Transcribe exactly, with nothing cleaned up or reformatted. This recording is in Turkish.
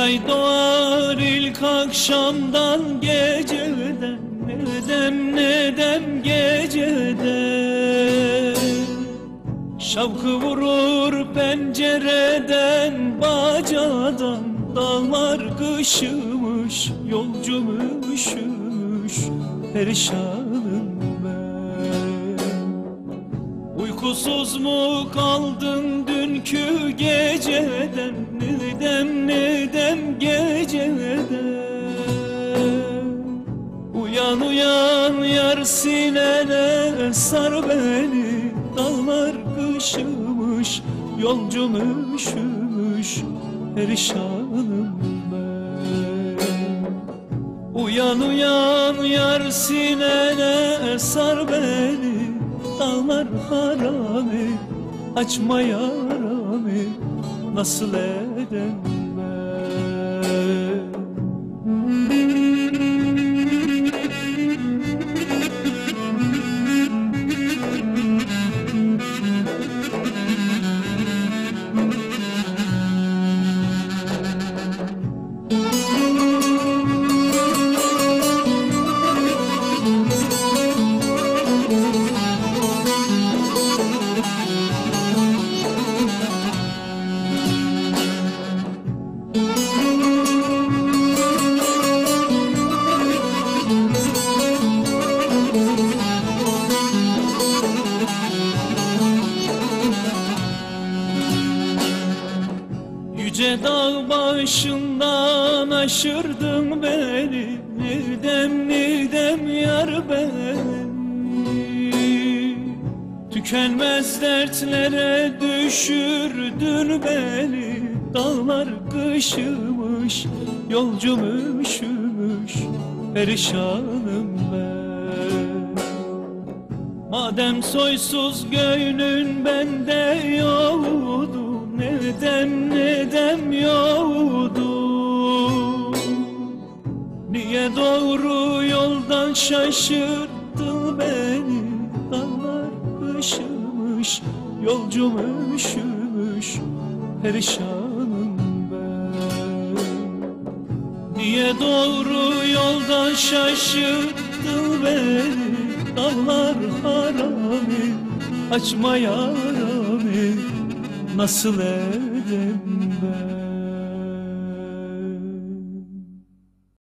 ay doğar ilk akşamdan geceden, nedem nedem geceden. Şavkı vurur pencereden, bacadan, dağlar kışımış, yolcum üşümüş, perişanım ben. Uykusuz mu kaldın dünkü geceden, nedem nedem geceden. Uyan uyan yar, sinene sar beni, dağlar kışımış, yolcum üşümüş, perişanım ben. Uyan uyan yar, sinene sar beni, dağlar harami, açma yaramı, nasıl edem ben. Yüce dağ başından aşırdın beni, nidem nidem yar beni. Tükenmez dertlere düşürdün beni, dağlar kışımış, yolcum üşümüş, perişanım ben. Madem soysuz gönlün bende yoktu, nedem nedem yoktu, niye doğru yoldan şaşırttın beni, dağlar kışımış, yolcum üşümüş, perişanım ben. Niye doğru yoldan şaşırttın beni, dağlar harami, açma yaramı, nasıl edem ben.